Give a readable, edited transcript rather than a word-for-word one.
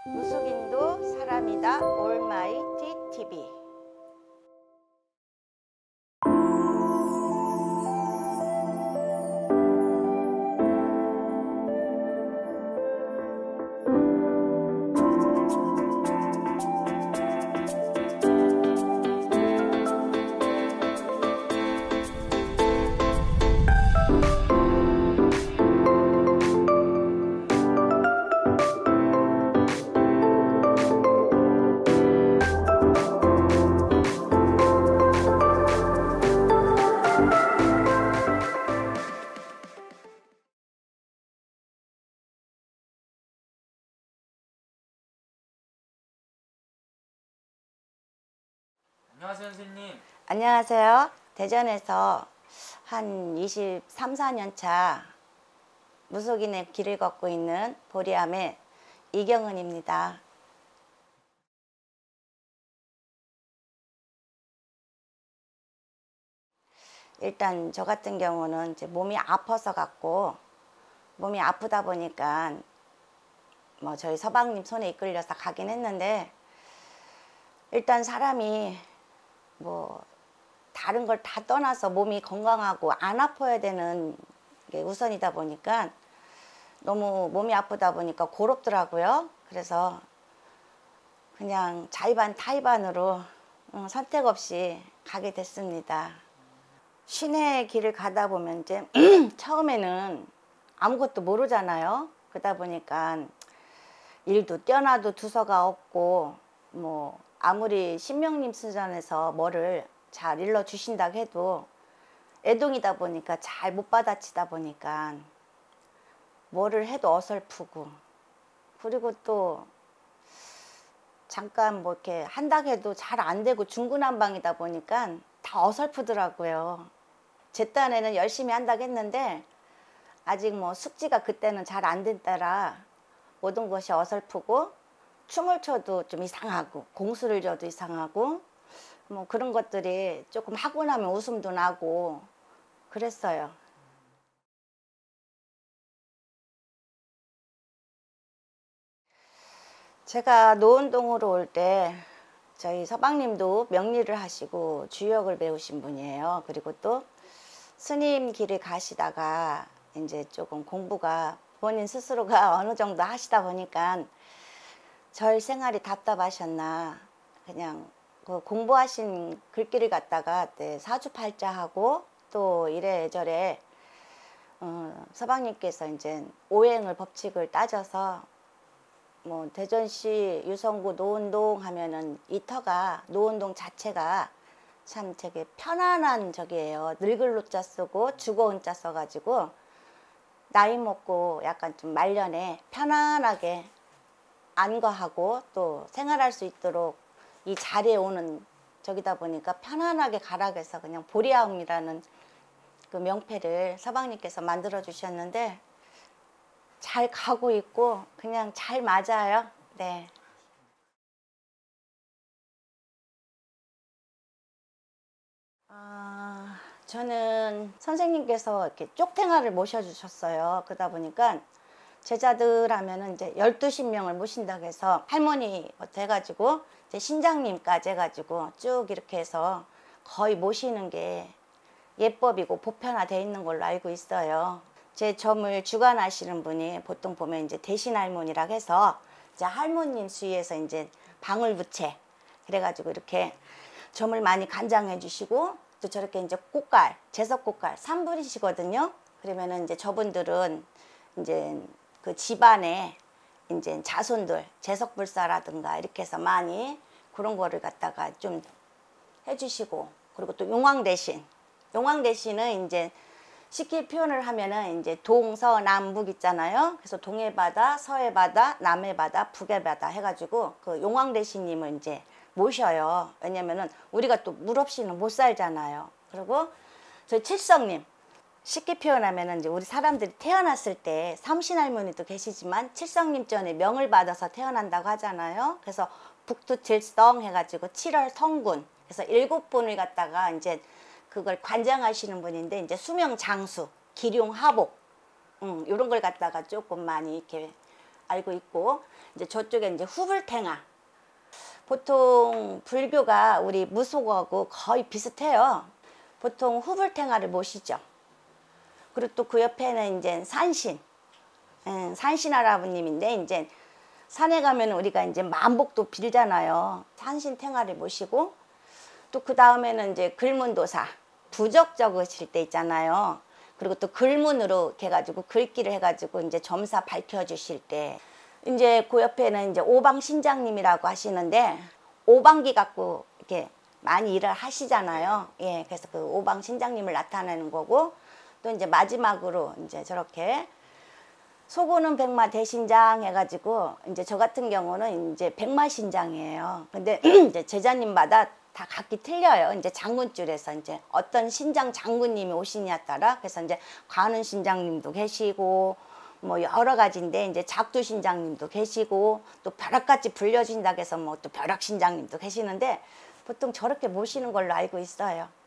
무속인도 사람이다 올마이티 TV. 안녕하세요, 선생님. 안녕하세요. 대전에서 한 23, 4년 차 무속인의 길을 걷고 있는 보리암의 이경은입니다. 일단 저 같은 경우는 이제 몸이 아파서 갔고, 몸이 아프다 보니까 뭐 저희 서방님 손에 이끌려서 가긴 했는데, 일단 사람이 뭐 다른 걸 다 떠나서 몸이 건강하고 안 아파야 되는 게 우선이다 보니까 너무 몸이 아프다 보니까 고롭더라고요. 그래서 그냥 자의반 타의반으로 선택 없이 가게 됐습니다. 신의 길을 가다 보면 이제 처음에는 아무것도 모르잖아요. 그러다 보니까 일도 뛰어나도 두서가 없고, 뭐 아무리 신명님 수전에서 뭐를 잘 일러주신다고 해도 애동이다 보니까 잘 못 받아치다 보니까 뭐를 해도 어설프고, 그리고 또 잠깐 뭐 이렇게 한다고 해도 잘 안 되고 중구난방이다 보니까 다 어설프더라고요. 제 딴에는 열심히 한다고 했는데 아직 뭐 숙지가 그때는 잘 안 된 따라 모든 것이 어설프고, 춤을 춰도 좀 이상하고 공수를 줘도 이상하고, 뭐 그런 것들이 조금 하고 나면 웃음도 나고 그랬어요. 제가 노은동으로 올 때 저희 서방님도 명리를 하시고 주역을 배우신 분이에요. 그리고 또 스님 길을 가시다가 이제 조금 공부가 본인 스스로가 어느 정도 하시다 보니까 절 생활이 답답하셨나 그냥 그 공부하신 글귀를 갖다가 사주팔자하고 또 이래저래 서방님께서 이제 오행을 법칙을 따져서 뭐 대전시 유성구 노은동 하면은 이 터가 노은동 자체가 참 되게 편안한 저기예요. 늙을 노자 쓰고 죽어 은자 써가지고 나이 먹고 약간 좀 말년에 편안하게 안거하고 또 생활할 수 있도록 이 자리에 오는 저기다 보니까 편안하게 가라고 그냥 보리아움이라는 그 명패를 서방님께서 만들어 주셨는데 잘 가고 있고 그냥 잘 맞아요. 네. 저는 선생님께서 이렇게 쪽탱아를 모셔주셨어요. 그러다 보니까 제자들 하면은 이제 12신명을 모신다고 해서 할머니부터 해가지고 이제 신장님까지 해가지고 쭉 이렇게 해서 거의 모시는 게 예법이고 보편화되어 있는 걸로 알고 있어요. 제 점을 주관하시는 분이 보통 보면 이제 대신할머니라고 해서 이제 할머님 수위에서 이제 방울부채 그래가지고 이렇게 점을 많이 간장해 주시고 또 저렇게 이제 꽃갈, 제석꽃갈 3분이시거든요. 그러면은 이제 저분들은 이제 그 집안에 이제 자손들 제석불사라든가 이렇게 해서 많이 그런 거를 갖다가 좀 해주시고, 그리고 또 용왕대신은 이제 쉽게 표현을 하면은 이제 동서남북 있잖아요. 그래서 동해 바다, 서해 바다, 남해 바다, 북해 바다 해가지고 그 용왕대신님을 이제 모셔요. 왜냐면은 우리가 또 물 없이는 못 살잖아요. 그리고 저희 칠성님 쉽게 표현하면은 이제 우리 사람들이 태어났을 때 삼신할머니도 계시지만 칠성님 전에 명을 받아서 태어난다고 하잖아요. 그래서 북두칠성 해가지고 7월 성군 그래서 7분을 갖다가 이제 그걸 관장하시는 분인데 이제 수명장수, 기룡하복 이런 걸 갖다가 조금 많이 이렇게 알고 있고, 이제 저쪽에 이제 후불탱아. 보통 불교가 우리 무속하고 거의 비슷해요. 보통 후불탱아를 모시죠. 그리고 또 그 옆에는 이제 산신, 산신 할아버님인데, 이제 산에 가면 우리가 이제 만복도 빌잖아요. 산신 탱아를 모시고, 또 그 다음에는 이제 글문도사, 부적 적으실 때 있잖아요. 그리고 또 글문으로 이렇게 해가지고 글귀를 해가지고 이제 점사 밝혀주실 때, 이제 그 옆에는 이제 오방신장님이라고 하시는데, 오방기 갖고 이렇게 많이 일을 하시잖아요. 예, 그래서 그 오방신장님을 나타내는 거고, 또 이제 마지막으로 이제 저렇게 소고는 백마 대신장 해가지고, 이제 저 같은 경우는 이제 백마신장이에요. 근데 이제 제자님마다 다 각기 틀려요. 이제 장군줄에서 이제 어떤 신장 장군님이 오시냐에 따라, 그래서 이제 관은 신장님도 계시고, 뭐 여러 가지인데, 이제 작두 신장님도 계시고, 또 벼락같이 불려진다고 해서 뭐 또 벼락 신장님도 계시는데, 보통 저렇게 모시는 걸로 알고 있어요.